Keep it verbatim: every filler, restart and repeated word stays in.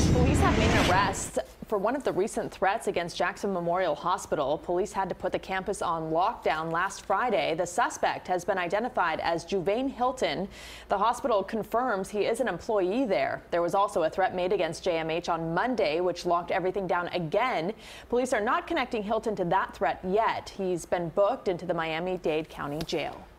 Police have made an arrest for one of the recent threats against Jackson Memorial Hospital. Police had to put the campus on lockdown last Friday. The suspect has been identified as Juvain Hilton. The hospital confirms he is an employee there. There was also a threat made against J M H on Monday, which locked everything down again. Police are not connecting Hilton to that threat yet. He's been booked into the Miami-Dade County Jail.